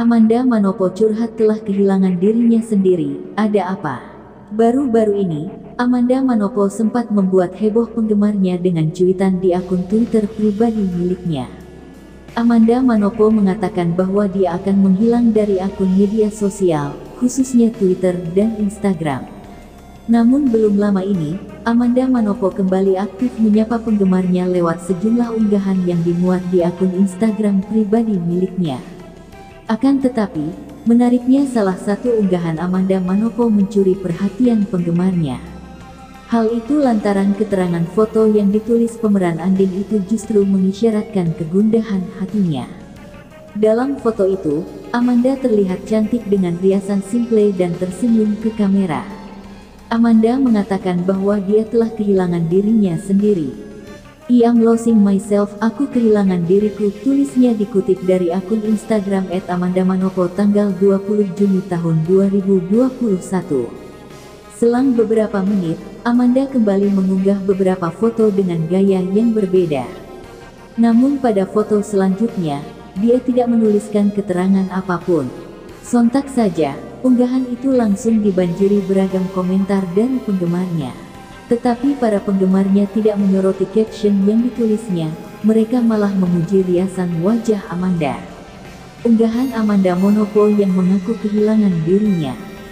Amanda Manopo curhat telah kehilangan dirinya sendiri. Ada apa? Baru-baru ini, Amanda Manopo sempat membuat heboh penggemarnya dengan cuitan di akun Twitter pribadi miliknya. Amanda Manopo mengatakan bahwa dia akan menghilang dari akun media sosial, khususnya Twitter dan Instagram. Namun belum lama ini, Amanda Manopo kembali aktif menyapa penggemarnya lewat sejumlah unggahan yang dimuat di akun Instagram pribadi miliknya. Akan tetapi, menariknya salah satu unggahan Amanda Manopo mencuri perhatian penggemarnya. Hal itu lantaran keterangan foto yang ditulis pemeran Andin itu justru mengisyaratkan kegundahan hatinya. Dalam foto itu, Amanda terlihat cantik dengan riasan simple dan tersenyum ke kamera. Amanda mengatakan bahwa dia telah kehilangan dirinya sendiri. "I am losing myself, aku kehilangan diriku," tulisnya dikutip dari akun Instagram @amandamanopo tanggal 20 Juni tahun 2021. Selang beberapa menit, Amanda kembali mengunggah beberapa foto dengan gaya yang berbeda. Namun pada foto selanjutnya, dia tidak menuliskan keterangan apapun. Sontak saja, unggahan itu langsung dibanjiri beragam komentar dari penggemarnya. Tetapi para penggemarnya tidak menyoroti caption yang ditulisnya, mereka malah memuji riasan wajah Amanda. Unggahan Amanda Manopo yang mengaku kehilangan dirinya.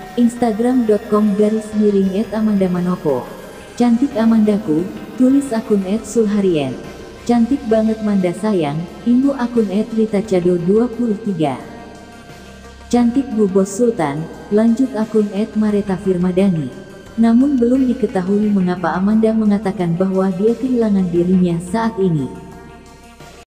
Instagram.com/@amandamanopo. "Cantik Amandaku," tulis akun @sulharien. "Cantik banget Manda sayang," imbu akun @ritacado23. "Cantik Bu Bos Sultan," lanjut akun @maretafirmadani. Namun belum diketahui mengapa Amanda mengatakan bahwa dia kehilangan dirinya saat ini.